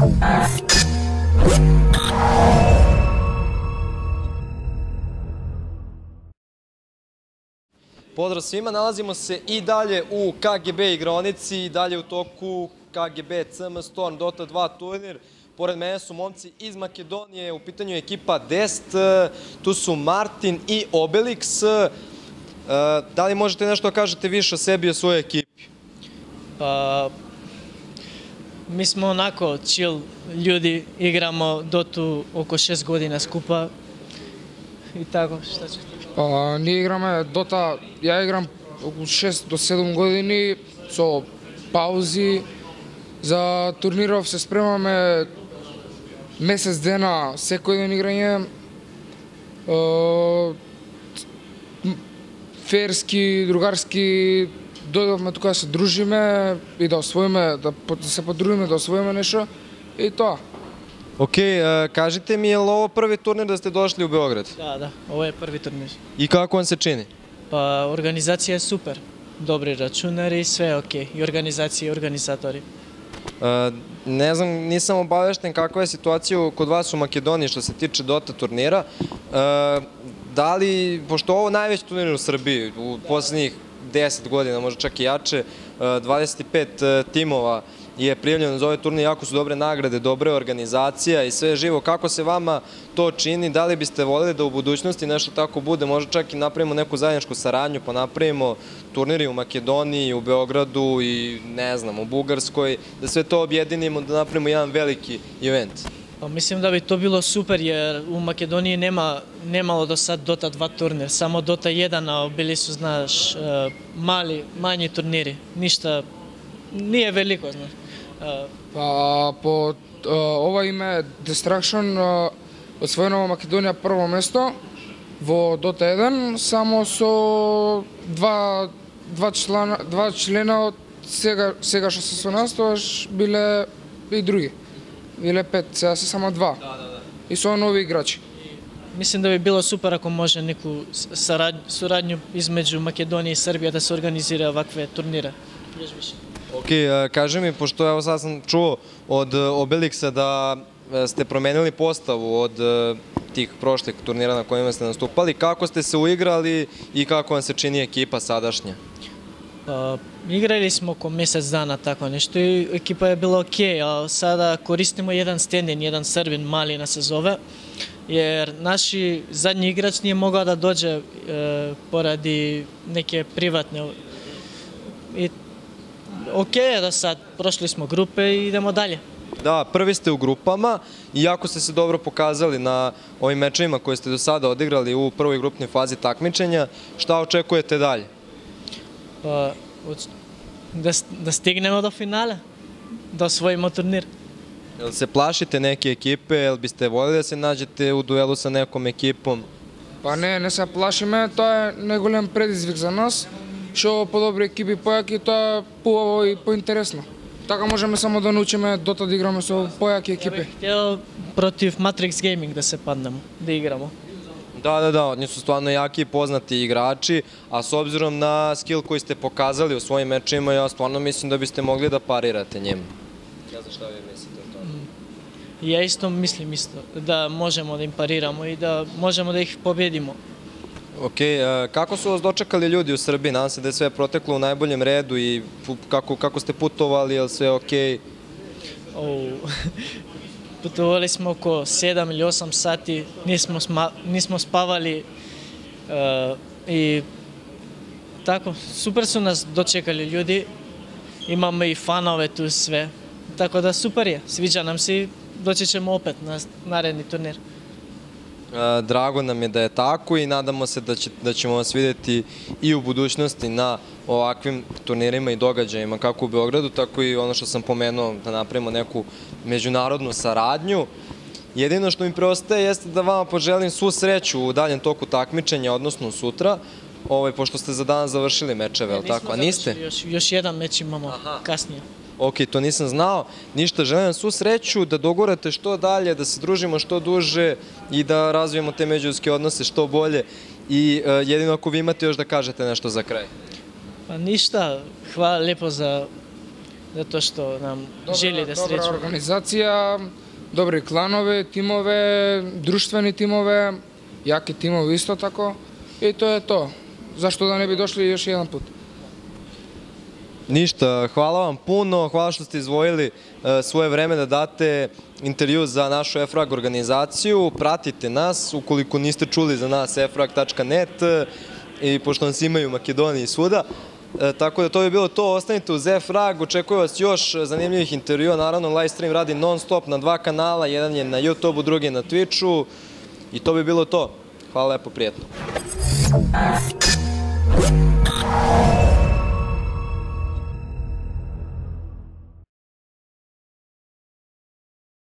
Pozdrav svima, nalazimo se i dalje u KGB igronici i dalje u toku KGB CM Storm Dota 2 turnir. Pored mene su momci iz Makedonije, u pitanju je ekipa Dest, tu su Martin i Obelix. Da li možete nešto da kažete više o sebi i o svojoj ekipi? Pa, mi smo onako chill ljudi, igramo Dotu oko 6 godina skupa i tako, šta ćete? Pa, ние играме Дота, ја играм околу 6 до 7 години со паузи. За турниров се спремаме месец дена секој ден играње. Ферски, другарски, дојдовме тука да се дружиме и да освоиме, да се потрудиме да освоиме нешто и тоа. Ok, kažite mi, je li ovo prvi turnir da ste došli u Beograd? Da, ovo je prvi turnir. I kako vam se čini? Pa, organizacija je super. Dobri računari, sve je ok. I organizacija i organizatori. Ne znam, nisam obavešten kakva je situacija kod vas u Makedoniji što se tiče Dota turnira. Da li, pošto ovo najveći turnir u Srbiji, u poslednjih 10 godina, možda čak i jače, 25 timova je prijavljeno za ovaj turnir, jako su dobre nagrade, dobra organizacija i sve živo. Kako se vama to čini? Da li biste voljeli da u budućnosti nešto tako bude? Možda čak i napravimo neku zajedničku saradnju, pa napravimo turniri u Makedoniji, u Beogradu i ne znam, u Bugarskoj, da sve to objedinimo, da napravimo jedan veliki event. Pa, mislim da bi to bilo super jer u Makedoniji nemalo do sad Dota 2 turnir, samo Dota 1, a bili su, znaš, manji turniri, ništa, nije veliko, znaš. Па, по ова име Destruction освоено во Македонија прво место во Dota 1, само со два члена од сега што се со нас, тоаш биле и други. Биле 5, сега се само 2. И со нови играчи. Mislim da bi bilo super ako može neku suradnju između Makedonije i Srbije da se organizira ovakve turnire. Još više. Ok, kaži mi, pošto evo sad sam čuo od Obelixa da ste promenili postavu od tih prošlih turnira na kojima ste nastupali, kako ste se uigrali i kako vam se čini ekipa sadašnja? Igrali smo oko mesec dana tako nešto i ekipa je bila ok, a sada koristimo jedan stand-in, jedan Srbin, Malina se zove, jer naši zadnji igrač nije mogao da dođe poradi neke privatne. Ok je da sad prošli smo grupe i idemo dalje. Da, prvi ste u grupama i jako ste se dobro pokazali na ovim mečevima koje ste do sada odigrali u prvoj grupnoj fazi takmičenja. Šta očekujete dalje? Pa, da stignemo do finala, da osvojimo turnir. Jel se plašite neke ekipe, jel biste voljeli da se nađete u duelu sa nekom ekipom? Па не се плашиме, тоа е најголем предизвик за нас. Што подобри екипи појаки, тоа е поубаво и поинтересно. Така можеме само да научиме Дота да играме со појаки екипи. Ja bih htio protiv Matrix Gaming da se padnemo, da igramo. Da, oni su stvarno jaki i poznati igrači, a s obzirom na skill koji ste pokazali u svojim mečima, ja stvarno mislim da biste mogli da parirate njima. Ne znam šta vi mislite o tome. Ja isto mislim da možemo da im pariramo i da možemo da ih pobjedimo. Ok, kako su vas dočekali ljudi u Srbiji? Nadam se da je sve proteklo u najboljem redu i kako ste putovali, je li sve ok? Putovali smo oko 7 ili 8 sati, nismo spavali i tako, super su nas dočekali ljudi, imamo i fanove tu sve, tako da super je, sviđa nam se i doći ćemo opet na naredni turnir. Drago nam je da je tako i nadamo se da ćemo vas vidjeti i u budućnosti na ovakvim turnirima i događajima kako u Beogradu, tako i ono što sam pomenuo, da napravimo neku međunarodnu saradnju. Jedino što mi preostaje jeste da vama poželim svu sreću u daljem toku takmičenja, odnosno sutra, pošto ste za danas završili mečeve, ali tako? A niste? Još jedan meč imamo kasnije. Ok, to nisam znao. Ništa, želim vam svu sreću, da dogurate što dalje, da se družimo što duže i da razvijemo te međuljudske odnose što bolje. I jedino ako vi imate još da kažete nešto za kraj. Pa ništa, hvala lijepo zato što nam želi da Dobra srećemo. organizacija, dobri klanovi, timove, društveni timove, jaki timovi isto tako. I to je to. Zašto da ne bi došli još jedan put? Ništa, hvala vam puno, hvala što ste izdvojili svoje vreme da date intervju za našu EFRAG organizaciju. Pratite nas, ukoliko niste čuli za nas efrag.net i pošto nas imaju u Makedoniji i svuda. Tako da to bi bilo to, ostanite uz EFRAG, očekuje vas još zanimljivih intervjua, naravno live stream radi non stop na 2 kanala, jedan je na YouTube-u, drugi je na Twitchu i to bi bilo to. Hvala lepo, prijetno.